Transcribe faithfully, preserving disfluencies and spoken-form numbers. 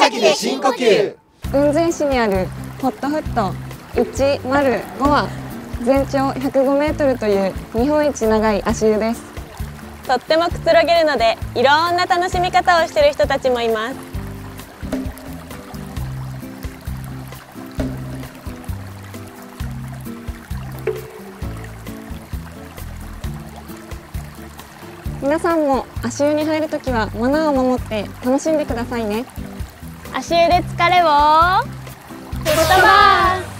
滝で深呼吸。 雲仙市にあるホットフットいちまるごは全長ひゃくごメートルという日本一長い足湯です。 とってもくつろげるので、いろんな楽しみ方をしている人たちもいます。 皆さんも足湯に入るときはマナーを守って楽しんでくださいね。 足湯で疲れを吹っ飛ばす。